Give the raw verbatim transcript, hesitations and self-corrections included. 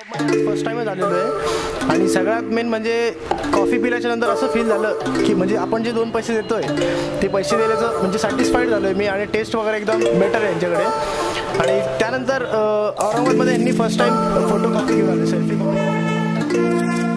शॉपमध्ये फर्स्ट टाइमच आलेलो आहे आणि सगळ्यात मेन म्हणजे कॉफी पिल्याच्या नंतर असं फील झालं की म्हणजे आपण जे दोन पैसे देतोय ते पैसे दिल्याचं म्हणजे सॅटिस्फाईड झालो आहे मी आणि टेस्ट वगैरे एकदम बेटर आहे यांच्याकडे. आणि त्यानंतर औरंगाबादमध्ये यांनी फर्स्ट टाइम फोटो कॉपी घेऊन आले सेल्फी कॉपी.